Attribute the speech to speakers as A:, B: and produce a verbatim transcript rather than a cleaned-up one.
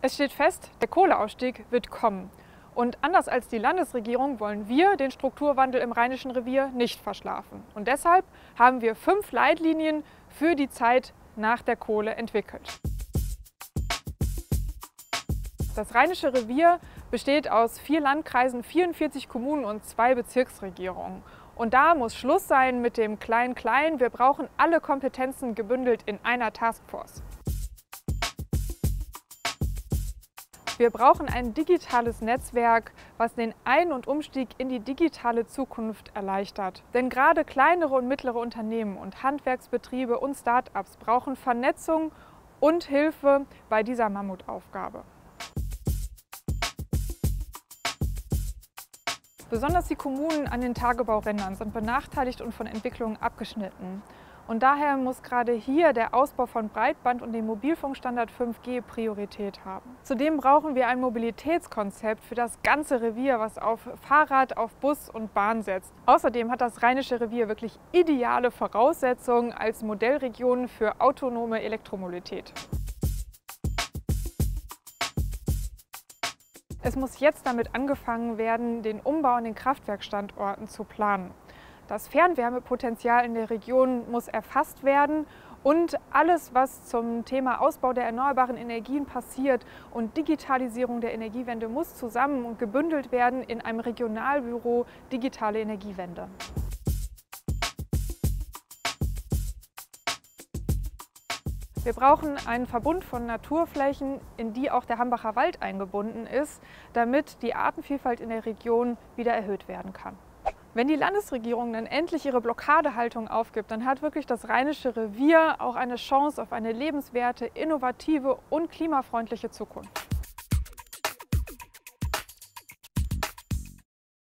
A: Es steht fest, der Kohleausstieg wird kommen. Und anders als die Landesregierung wollen wir den Strukturwandel im Rheinischen Revier nicht verschlafen. Und deshalb haben wir fünf Leitlinien für die Zeit nach der Kohle entwickelt. Das Rheinische Revier besteht aus vier Landkreisen, vierundvierzig Kommunen und zwei Bezirksregierungen. Und da muss Schluss sein mit dem Klein-Klein. Wir brauchen alle Kompetenzen gebündelt in einer Taskforce. Wir brauchen ein digitales Netzwerk, was den Ein- und Umstieg in die digitale Zukunft erleichtert. Denn gerade kleinere und mittlere Unternehmen und Handwerksbetriebe und Start-ups brauchen Vernetzung und Hilfe bei dieser Mammutaufgabe. Besonders die Kommunen an den Tagebaurändern sind benachteiligt und von Entwicklungen abgeschnitten. Und daher muss gerade hier der Ausbau von Breitband und dem Mobilfunkstandard fünf G Priorität haben. Zudem brauchen wir ein Mobilitätskonzept für das ganze Revier, was auf Fahrrad, auf Bus und Bahn setzt. Außerdem hat das Rheinische Revier wirklich ideale Voraussetzungen als Modellregion für autonome Elektromobilität. Es muss jetzt damit angefangen werden, den Umbau an den Kraftwerkstandorten zu planen. Das Fernwärmepotenzial in der Region muss erfasst werden und alles, was zum Thema Ausbau der erneuerbaren Energien passiert und Digitalisierung der Energiewende, muss zusammen und gebündelt werden in einem Regionalbüro Digitale Energiewende. Wir brauchen einen Verbund von Naturflächen, in die auch der Hambacher Wald eingebunden ist, damit die Artenvielfalt in der Region wieder erhöht werden kann. Wenn die Landesregierung dann endlich ihre Blockadehaltung aufgibt, dann hat wirklich das Rheinische Revier auch eine Chance auf eine lebenswerte, innovative und klimafreundliche Zukunft.